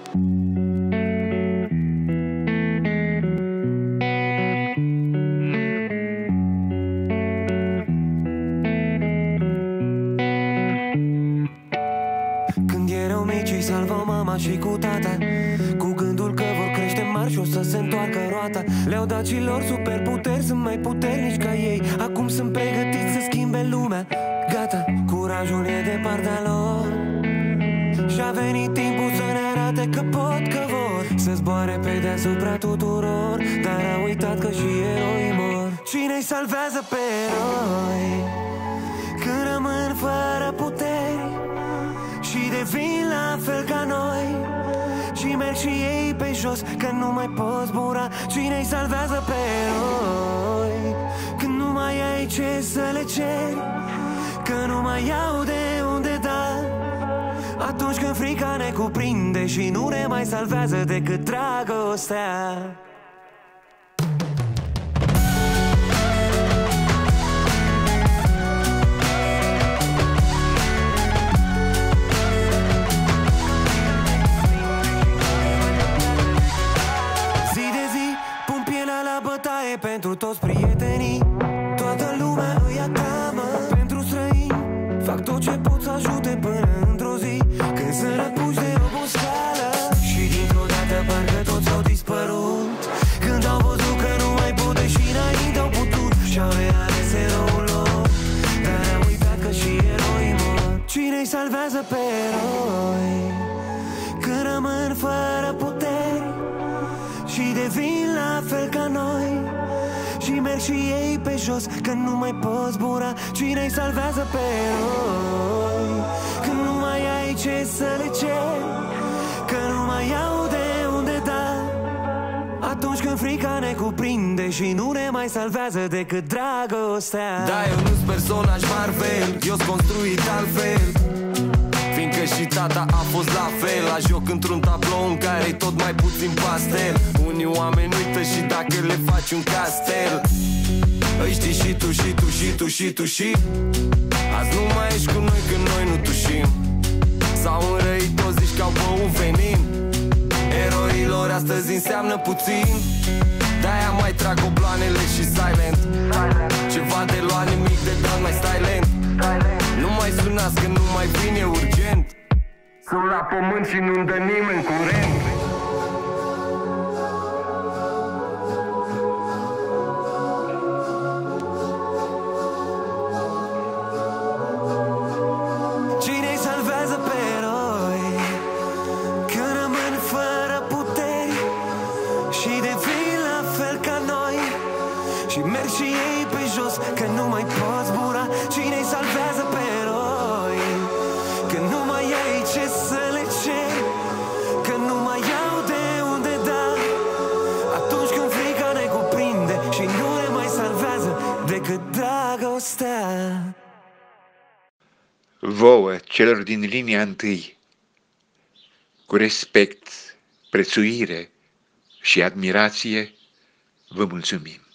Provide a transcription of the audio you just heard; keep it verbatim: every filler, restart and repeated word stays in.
Când erau mici îi salvau mama și cu tata, cu gândul că vor crește mari și o să se întoarcă roata. Le-au dat și lor superputeri, sunt mai puternici ca ei. Acum sunt pregătiți să schimbe lumea. Gata, curajul e de partea lor și-a venit timpul să ne arate că pot, că vor să zboare pe deasupra tuturor. Dar a uitat că și eroii mor. Cine-i salvează pe eroi când rămân fără puteri și devin la fel ca noi și merg și ei pe jos că nu mai pot zbura? Cine-i salvează pe eroi când nu mai ai ce să le ceri, că nu mai au de unde da? Atunci când frica ne cuprinde și nu ne mai salvează decât dragostea. Pentru toți prietenii, toată lumea îi aclamă. Pentru străini fac tot ce pot să ajute până într-o zi când sunt răpuși de oboseală și dintr-o dată parcă toți au dispărut. Când au văzut că nu mai pot, deși înainte au putut, și-au reales eroul lor, dar au uitat că și eroii mor. Cine-i salvează pe eroi când rămân fără puteri și devin la fel ca noi și merg și ei pe jos că nu mai pot zbura? Cine-i salvează pe eroi când nu mai ai ce să le ceri, că nu mai au de unde da? Atunci când frica ne cuprinde și nu ne mai salvează decât dragostea. Da, eu nu-s personaj Marvel, eu-s construit altfel, fiindcă și tata a fost la fel. La joc într-un tablou în care-i tot mai puțin pastel. Unii oameni uită și dacă le faci un castel. Îi știi și tu, și tu, și tu, și tu, și azi nu mai ești cu noi când noi nu tușim. S-au înrăit, toți zici că au băut venin. Eroilor astăzi înseamnă puțin, de-aia mai trag obloanele și silent. Ceva de luat, nimic de dat, mai stai lent. Nu mai sunați că nu mai vine urgent. Sunt la pământ și nu-mi dă nimeni curent. Cine-i salvează pe eroi când rămân fără puteri și devin la fel ca noi și merg și ei pe jos că nu mai pot zbura? Cine-i salvează pe eroi când nu mai ai ce să le ceri, că nu mai au de unde da? Atunci când frica ne cuprinde și nu ne mai salvează decât dragostea. Vouă, celor din linia întâi, cu respect, prețuire și admirație, vă mulțumim.